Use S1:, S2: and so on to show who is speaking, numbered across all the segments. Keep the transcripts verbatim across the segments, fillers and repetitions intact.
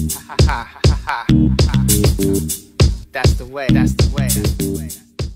S1: Ha ha ha ha ha. That's the way, that's the way, that's the way.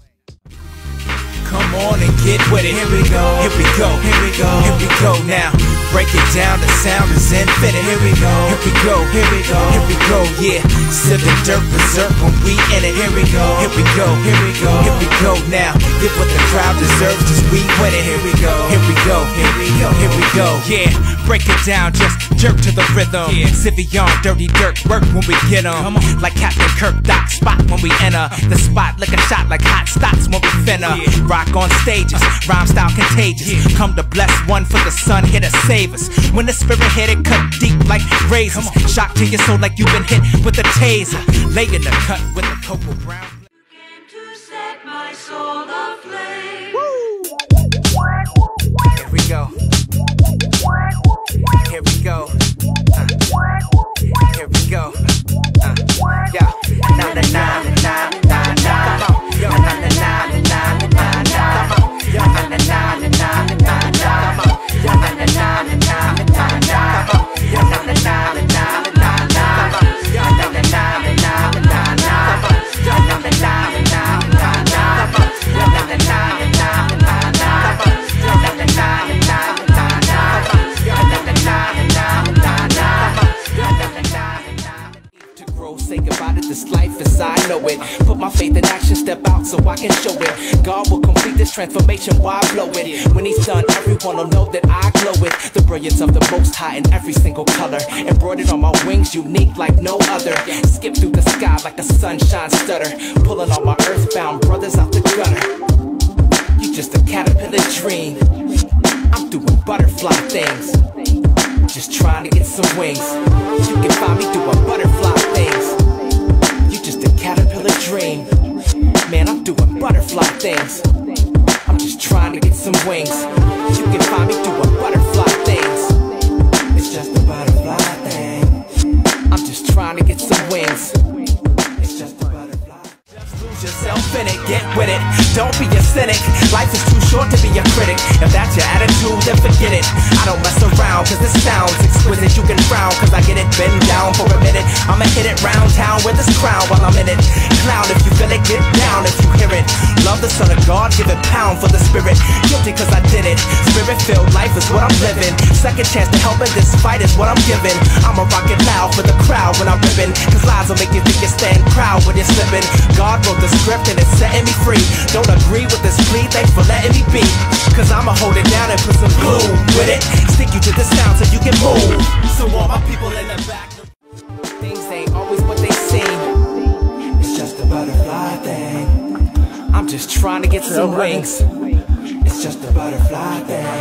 S2: Come on and get with it. Here we go, here we go, here we go, here we go now. Break it down, the sound is infinite. Here we go, here we go, here we go, here we go, yeah. Sipping dirt berserk when we in it. Here we go, here we go, here we go, here we go now. Give what the crowd deserves, cause we win it. Here we go, here we go, here we go, here we go, yeah. Break it down, just jerk to the rhythm. Yeah. Civion, dirty dirt, work when we get 'em. Like Captain Kirk, Doc Spot when we enter the spot. Lick a shot like hot stocks when we finna. Yeah. Rock on stages, rhyme style contagious. Yeah. Come to bless one for the sun, here to save us. When the spirit hit it, cut deep like razors. Shock to your soul like you've been hit with a taser. Lay in the cut with the cocoa brown.
S3: Came to set my soul aflame.
S1: Here we go. Here we go. Uh. Here we go. Uh. Yeah. Na na na na na na. Come on. Yo. Na na na na na na. Come on. Yo. Na na na na na na. Come on. Yo. Na na na na na na. Come on. Yo. Na na na na na na. Come on. Yo. Na na na na na na. Come on. Yo. Na na na na na na. Come on. Yo. Na na na na na na. Come on. Yo. Na na na na na na. To grow, say goodbye to this life as I know it. Put my faith in action, step out so I can show it. God will complete this transformation while I blow it. When he's done, everyone will know that I glow with the brilliance of the Most High in every single color. Embroidered on my wings, unique like no other. Skip through the sky like a sunshine stutter. Pulling all my earthbound brothers out the gutter. You just a caterpillar dream. I'm doing butterfly things. Just trying to get some wings. You can find me doing butterfly things. You just a caterpillar dream. Man, I'm doing butterfly things. I'm just trying to get some wings. You can find me doing butterfly things. It's just a butterfly thing. I'm just trying to get some wings. It's just a butterfly. Just lose yourself in it, get with it. Don't be a cynic. Life is too short to be a critic. If that's your attitude, then forget it. I don't mess around, cause this sounds exquisite. You can frown, cause I get it. Bend down for a minute. I'ma hit it round town with this crown while I'm in it. Clown if you feel it, get down if you hear it. Love the Son of God, give it pound for the spirit. Guilty cause I did it. Spirit-filled life is what I'm living. Second chance to help in this fight is what I'm giving. I'ma rock it loud for the crowd when I'm ripping. Cause lies will make you think you stand proud when you're slipping. God wrote the script and it's setting me free. Don't agree with this plea, thanks for letting me be. Cause I'ma hold it down and put some glue with it. Stick you to the sound so you can move. So all my people in the back, things ain't always what they seem. It's just a butterfly thing. I'm just trying to get some wings. It's just a butterfly thing.